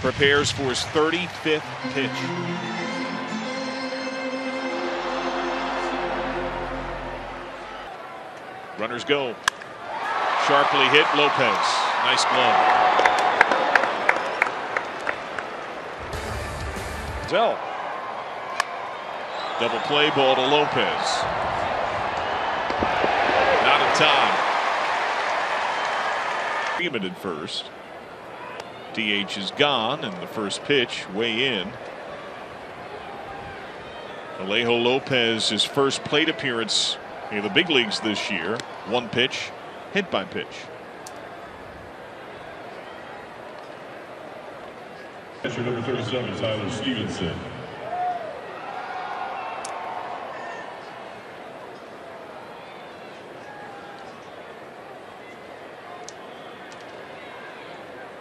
prepares for his 35th pitch. Runners go. Sharply hit López. Nice glove. Zell. Double play ball to López. Not in time. Freeman at first. DH is gone, and the first pitch way in. Alejo López, his first plate appearance in the big leagues this year. One pitch, hit by pitch. Number 37 is Tyler Stevenson.